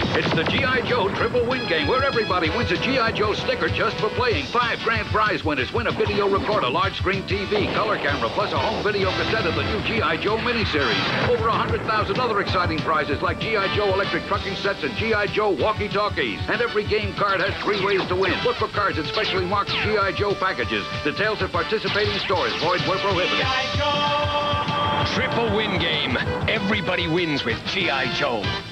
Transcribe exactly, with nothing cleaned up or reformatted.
It's the G I. Joe Triple Win Game, where everybody wins a G I. Joe sticker just for playing. Five grand prize winners win a video recorder, large screen T V, color camera, plus a home video cassette of the new G I. Joe miniseries. Over one hundred thousand other exciting prizes like G I. Joe electric trucking sets and G I. Joe walkie-talkies. And every game card has three ways to win. Look for cards in specially marked G I. Joe packages. Details at participating stores. Void where prohibited. Triple Win Game. Everybody wins with G I. Joe.